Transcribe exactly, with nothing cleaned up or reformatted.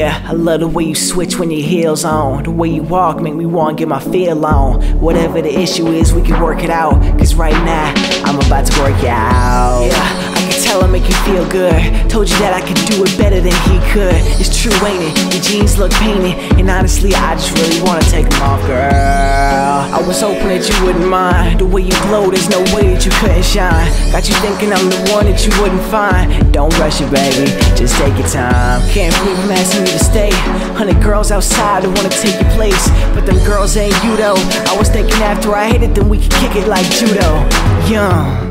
Yeah, I love the way you switch when your heels on. The way you walk make me wanna get my feel on. Whatever the issue is, we can work it out. Cause right now, I'm about to work it out. Yeah, I can tell I make you feel good. Told you that I could do it better than he could. It's true, ain't it? Your jeans look painted, and honestly, I just really wanna take them off, girl. I was hoping that you wouldn't mind. The way you glow, there's no way that you couldn't shine. Got you thinking I'm the one that you wouldn't find. Don't rush it, baby, just take your time. Can't believe I'm asking you to stay. Hundred girls outside that wanna take your place, but them girls ain't you though. I was thinking after I hit it, then we could kick it like judo. Young